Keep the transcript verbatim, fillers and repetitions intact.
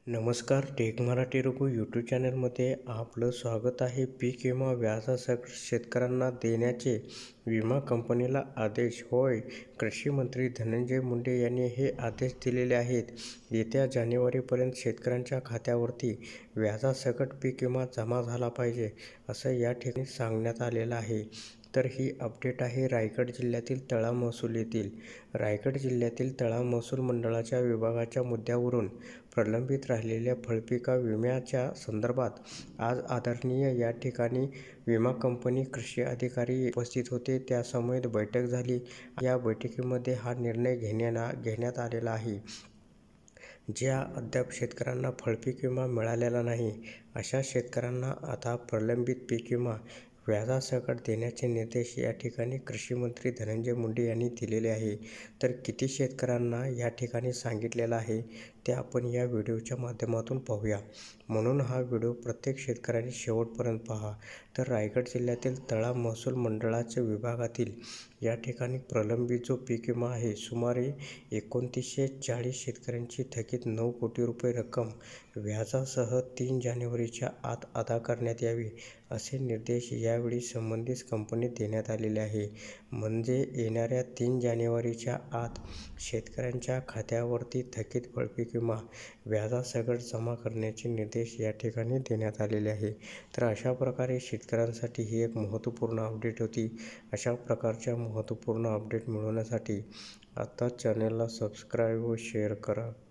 नमस्कार. Take Marathi Raghu YouTube चॅनलमध्ये आपलं स्वागत आहे. पीक विमा व्याजासकट शेतकऱ्यांना देण्याचे विमा कंपनीला आदेश. होय, कृषी मंत्री धनंजय मुंडे यांनी हे आदेश दिलेले आहेत. येत्या जानेवारीपर्यंत शेतकऱ्यांच्या खात्यावरती व्याजासकट पीक विमा जमा झाला पाहिजे, असं या ठिकाणी सांगण्यात आलेलं आहे. तर ही अपडेट आहे रायगड जिल्ह्यातील तळा महसूल येथील. रायगड जिल्ह्यातील तळा महसूल मंडळाच्या विभागाच्या मुद्द्यावरून प्रलंबित राहिलेल्या फळपिका विम्याच्या संदर्भात आज आदरणीय या ठिकाणी विमा कंपनी कृषी अधिकारी उपस्थित होते. त्यासमवेत बैठक झाली. या बैठकीमध्ये हा निर्णय घेण्या घेण्यात आलेला आहे. ज्या अद्याप शेतकऱ्यांना फळपीक विमा मिळालेला नाही, अशा शेतकऱ्यांना आता प्रलंबित पीक विमा व्याजासकट देण्याचे निर्देश या ठिकाणी कृषी मंत्री धनंजय मुंडे यांनी दिलेले आहे. तर किती शेतकऱ्यांना या ठिकाणी सांगितलेलं आहे ते आपण या व्हिडिओच्या माध्यमातून पाहूया. म्हणून हा व्हिडिओ प्रत्येक शेतकऱ्यांनी शेवटपर्यंत पहा. तर रायगड जिल्ह्यातील तळा महसूल मंडळाच्या विभागातील या ठिकाणी प्रलंबित जो पीक विमा आहे, सुमारे एकोणतीसशे चाळीस शेतकऱ्यांची थकीत नऊ कोटी रुपये रक्कम व्याजासह तीन जानेवारीच्या आत अदा करण्यात यावी, असे निर्देश यावेळी संबंधित कंपनीत देण्यात आलेले आहे. म्हणजे येणाऱ्या तीन जानेवारीच्या आत शेतकऱ्यांच्या खात्यावरती थकीत फळपीक विमा व्याजासकट जमा करण्याचे निर्देश या ठिकाणी देण्यात आलेले आहे. तर अशा प्रकारे शेतकऱ्यांसाठी ही एक महत्त्वपूर्ण अपडेट होती. अशा प्रकारच्या महत्त्वपूर्ण अपडेट मिळवण्यासाठी आता चॅनलला सबस्क्राईब व शेअर करा.